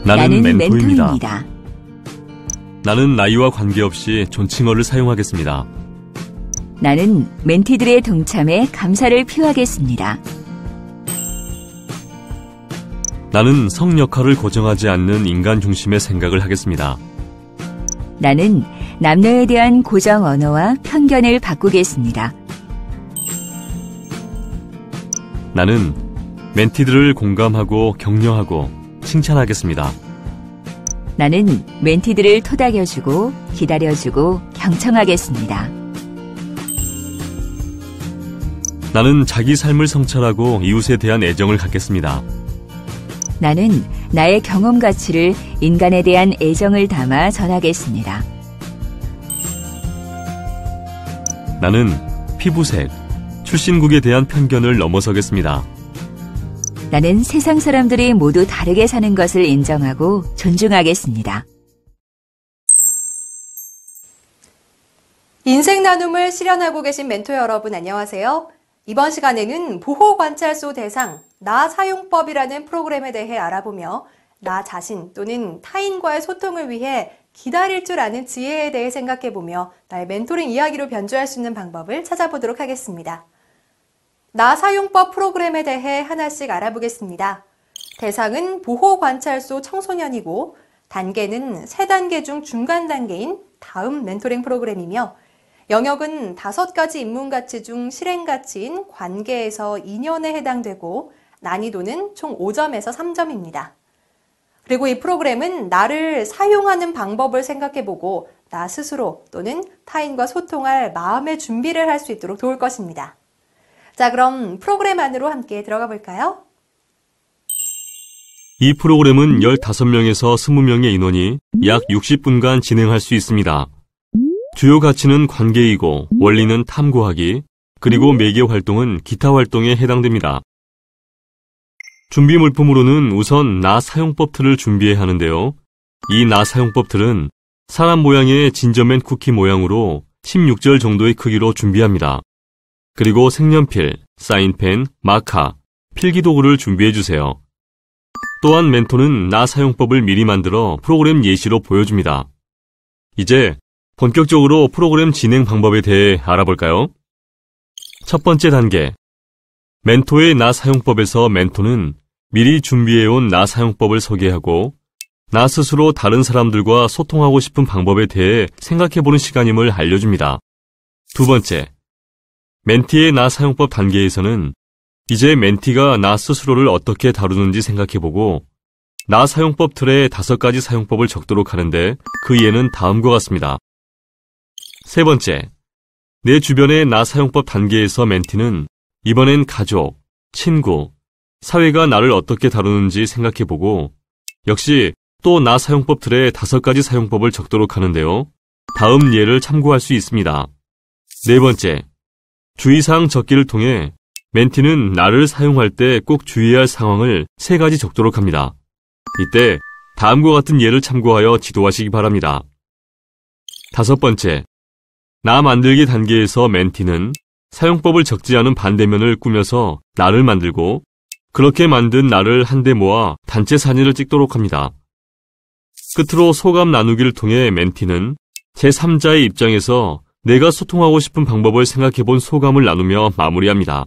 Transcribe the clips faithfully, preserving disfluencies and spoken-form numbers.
나는, 나는 멘토입니다. 멘토입니다. 나는 나이와 관계없이 존칭어를 사용하겠습니다. 나는 멘티들의 동참에 감사를 표하겠습니다. 나는 성 역할을 고정하지 않는 인간 중심의 생각을 하겠습니다. 나는 남녀에 대한 고정 언어와 편견을 바꾸겠습니다. 나는 멘티들을 공감하고 격려하고 칭찬하겠습니다. 나는 멘티들을 토닥여주고 기다려주고 경청하겠습니다. 나는 자기 삶을 성찰하고 이웃에 대한 애정을 갖겠습니다. 나는 나의 경험 가치를 인간에 대한 애정을 담아 전하겠습니다. 나는 피부색, 출신국에 대한 편견을 넘어서겠습니다. 나는 세상 사람들이 모두 다르게 사는 것을 인정하고 존중하겠습니다. 인생 나눔을 실현하고 계신 멘토 여러분 안녕하세요. 이번 시간에는 보호관찰소 대상 나 사용법이라는 프로그램에 대해 알아보며 나 자신 또는 타인과의 소통을 위해 기다릴 줄 아는 지혜에 대해 생각해보며 나의 멘토링 이야기로 변주할 수 있는 방법을 찾아보도록 하겠습니다. 나 사용법 프로그램에 대해 하나씩 알아보겠습니다. 대상은 보호관찰소 청소년이고 단계는 세 단계 중 중간 단계인 다음 멘토링 프로그램이며 영역은 다섯 가지 인문가치 중 실행가치인 관계에서 인연에 해당되고 난이도는 총 오 점에서 삼 점입니다. 그리고 이 프로그램은 나를 사용하는 방법을 생각해보고 나 스스로 또는 타인과 소통할 마음의 준비를 할 수 있도록 도울 것입니다. 자, 그럼 프로그램 안으로 함께 들어가 볼까요? 이 프로그램은 열다섯 명에서 이십 명의 인원이 약 육십 분간 진행할 수 있습니다. 주요 가치는 관계이고 원리는 탐구하기, 그리고 매개 활동은 기타 활동에 해당됩니다. 준비 물품으로는 우선 나 사용법 틀을 준비해야 하는데요. 이 나 사용법 틀은 사람 모양의 진저맨 쿠키 모양으로 십육 절 정도의 크기로 준비합니다. 그리고 색연필, 사인펜, 마카, 필기도구를 준비해주세요. 또한 멘토는 나 사용법을 미리 만들어 프로그램 예시로 보여줍니다. 이제 본격적으로 프로그램 진행 방법에 대해 알아볼까요? 첫 번째 단계, 멘토의 나 사용법에서 멘토는 미리 준비해온 나 사용법을 소개하고 나 스스로 다른 사람들과 소통하고 싶은 방법에 대해 생각해보는 시간임을 알려줍니다. 두 번째, 멘티의 나 사용법 단계에서는 이제 멘티가 나 스스로를 어떻게 다루는지 생각해보고 나 사용법 틀에 다섯 가지 사용법을 적도록 하는데 그 예는 다음과 같습니다. 세 번째, 내 주변의 나 사용법 단계에서 멘티는 이번엔 가족, 친구, 사회가 나를 어떻게 다루는지 생각해보고 역시 또 나 사용법 틀에 다섯 가지 사용법을 적도록 하는데요. 다음 예를 참고할 수 있습니다. 네 번째, 주의사항 적기를 통해 멘티는 나를 사용할 때 꼭 주의해야 할 상황을 세 가지 적도록 합니다. 이때 다음과 같은 예를 참고하여 지도하시기 바랍니다. 다섯 번째, 나 만들기 단계에서 멘티는 사용법을 적지 않은 반대면을 꾸며서 나를 만들고 그렇게 만든 나를 한데 모아 단체 사진을 찍도록 합니다. 끝으로 소감 나누기를 통해 멘티는 제삼자의 입장에서 내가 소통하고 싶은 방법을 생각해본 소감을 나누며 마무리합니다.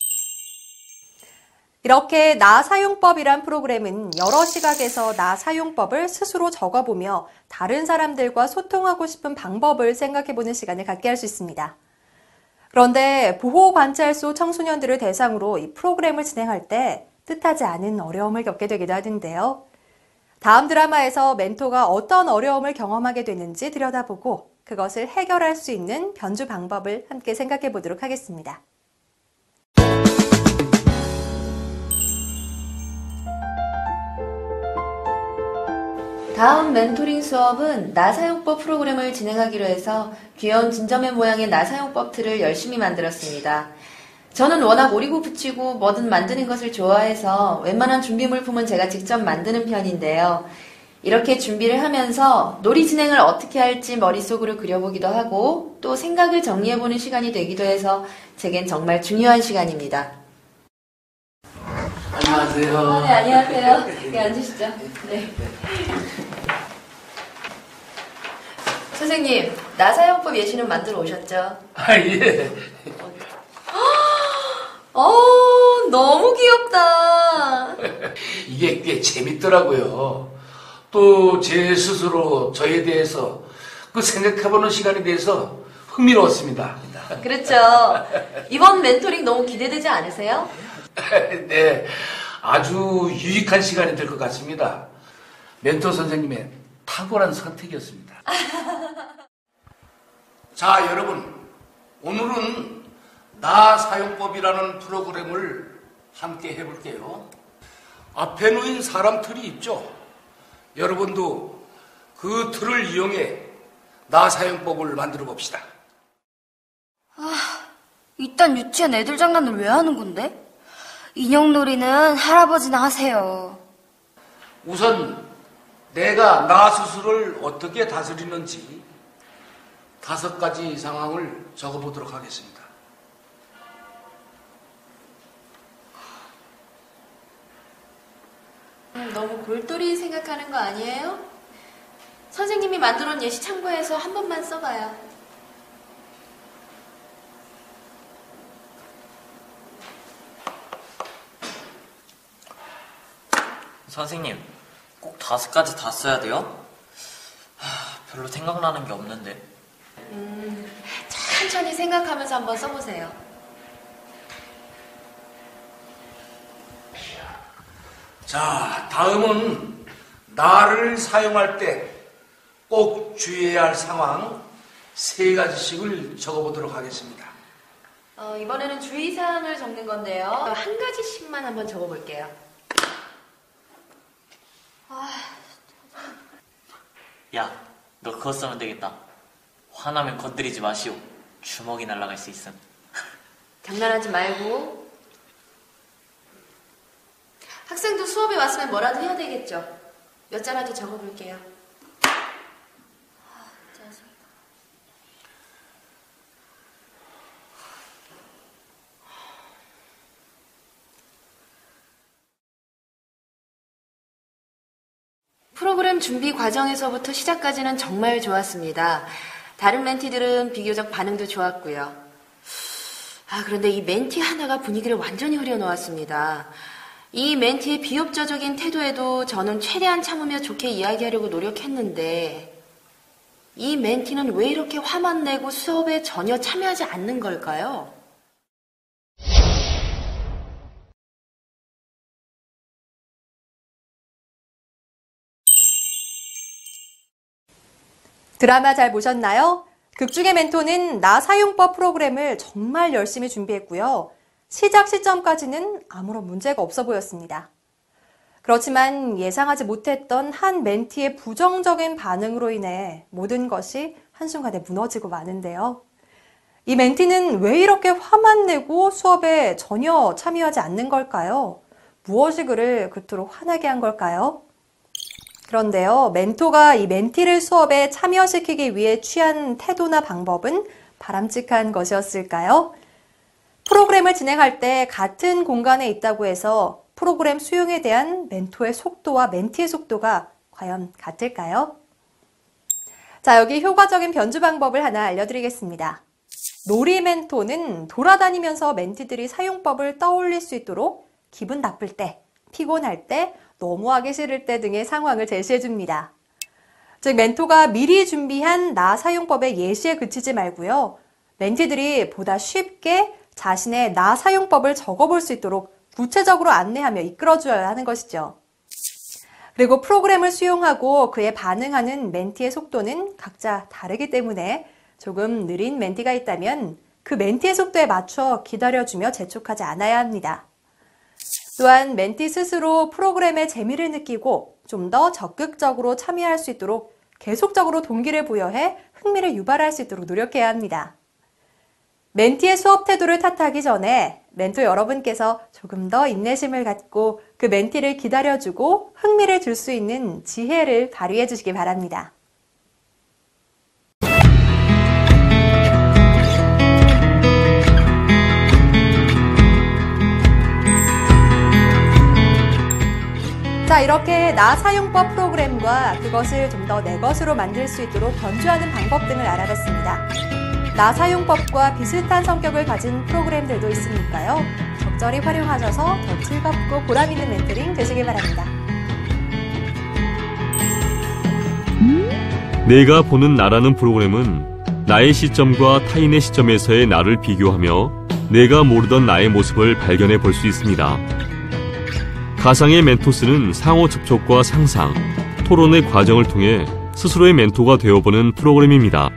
이렇게 나 사용법이란 프로그램은 여러 시각에서 나 사용법을 스스로 적어보며 다른 사람들과 소통하고 싶은 방법을 생각해보는 시간을 갖게 할 수 있습니다. 그런데 보호관찰소 청소년들을 대상으로 이 프로그램을 진행할 때 뜻하지 않은 어려움을 겪게 되기도 하는데요. 다음 드라마에서 멘토가 어떤 어려움을 경험하게 되는지 들여다보고 그것을 해결할 수 있는 변주 방법을 함께 생각해 보도록 하겠습니다. 다음 멘토링 수업은 나 사용법 프로그램을 진행하기로 해서 귀여운 진저맨 모양의 나 사용법 틀을 열심히 만들었습니다. 저는 워낙 오리고 붙이고 뭐든 만드는 것을 좋아해서 웬만한 준비 물품은 제가 직접 만드는 편인데요. 이렇게 준비를 하면서 놀이 진행을 어떻게 할지 머릿속으로 그려보기도 하고 또 생각을 정리해보는 시간이 되기도 해서 제겐 정말 중요한 시간입니다. 안녕하세요. 아, 네, 안녕하세요. 네, 앉으시죠. 네. 선생님, 나사용법 예시는 만들어 오셨죠? 아, 예. 어, 너무 귀엽다. 이게 꽤 재밌더라고요. 또 제 스스로 저에 대해서 그 생각해보는 시간에 대해서 흥미로웠습니다. 그렇죠. 이번 멘토링 너무 기대되지 않으세요? 네, 아주 유익한 시간이 될 것 같습니다. 멘토 선생님의 탁월한 선택이었습니다. 자, 여러분, 오늘은 나 사용법이라는 프로그램을 함께 해볼게요. 앞에 놓인 사람 틀이 있죠? 여러분도 그 틀을 이용해 나 사용법을 만들어 봅시다. 아, 일단 유치원 애들 장난을 왜 하는 건데? 인형놀이는 할아버지나 하세요. 우선 내가 나 스스로를 어떻게 다스리는지 다섯 가지 상황을 적어보도록 하겠습니다. 음, 너무 골똘히 생각하는 거 아니에요? 선생님이 만들어 놓은 예시 참고해서 한 번만 써봐요. 선생님, 꼭 다섯 가지 다 써야 돼요? 하, 별로 생각나는 게 없는데. 음, 천천히 생각하면서 한번 써보세요. 자, 다음은 나를 사용할 때 꼭 주의해야 할 상황 세 가지씩을 적어보도록 하겠습니다. 어, 이번에는 주의사항을 적는 건데요. 한 가지씩만 한번 적어볼게요. 야, 너 그거 쓰면 되겠다. 화나면 건드리지 마시오. 주먹이 날아갈 수 있음. 장난하지 말고. 학생도 수업에 왔으면 뭐라도 해야 되겠죠. 몇 자라도 적어볼게요. 프로그램 준비 과정에서부터 시작까지는 정말 좋았습니다. 다른 멘티들은 비교적 반응도 좋았고요. 아, 그런데 이 멘티 하나가 분위기를 완전히 흐려놓았습니다. 이 멘티의 비협조적인 태도에도 저는 최대한 참으며 좋게 이야기하려고 노력했는데 이 멘티는 왜 이렇게 화만 내고 수업에 전혀 참여하지 않는 걸까요? 드라마 잘 보셨나요? 극중의 멘토는 나 사용법 프로그램을 정말 열심히 준비했고요. 시작 시점까지는 아무런 문제가 없어 보였습니다. 그렇지만 예상하지 못했던 한 멘티의 부정적인 반응으로 인해 모든 것이 한순간에 무너지고 마는데요. 이 멘티는 왜 이렇게 화만 내고 수업에 전혀 참여하지 않는 걸까요? 무엇이 그를 그토록 화나게 한 걸까요? 그런데요, 멘토가 이 멘티를 수업에 참여시키기 위해 취한 태도나 방법은 바람직한 것이었을까요? 프로그램을 진행할 때 같은 공간에 있다고 해서 프로그램 수용에 대한 멘토의 속도와 멘티의 속도가 과연 같을까요? 자, 여기 효과적인 변주 방법을 하나 알려드리겠습니다. 놀이 멘토는 돌아다니면서 멘티들이 사용법을 떠올릴 수 있도록 기분 나쁠 때, 피곤할 때, 너무 하기 싫을 때 등의 상황을 제시해 줍니다. 즉, 멘토가 미리 준비한 나 사용법의 예시에 그치지 말고요. 멘티들이 보다 쉽게 자신의 나 사용법을 적어볼 수 있도록 구체적으로 안내하며 이끌어줘야 하는 것이죠. 그리고 프로그램을 수용하고 그에 반응하는 멘티의 속도는 각자 다르기 때문에 조금 느린 멘티가 있다면 그 멘티의 속도에 맞춰 기다려주며 재촉하지 않아야 합니다. 또한 멘티 스스로 프로그램의 재미를 느끼고 좀 더 적극적으로 참여할 수 있도록 계속적으로 동기를 부여해 흥미를 유발할 수 있도록 노력해야 합니다. 멘티의 수업 태도를 탓하기 전에 멘토 여러분께서 조금 더 인내심을 갖고 그 멘티를 기다려주고 흥미를 줄 수 있는 지혜를 발휘해 주시기 바랍니다. 자, 이렇게 나 사용법 프로그램과 그것을 좀 더 내 것으로 만들 수 있도록 변주하는 방법 등을 알아봤습니다. 나 사용법과 비슷한 성격을 가진 프로그램들도 있으니까요. 적절히 활용하셔서 더 즐겁고 보람있는 멘토링 되시길 바랍니다. 내가 보는 나라는 프로그램은 나의 시점과 타인의 시점에서의 나를 비교하며 내가 모르던 나의 모습을 발견해 볼 수 있습니다. 가상의 멘토스는 상호 접촉과 상상, 토론의 과정을 통해 스스로의 멘토가 되어보는 프로그램입니다.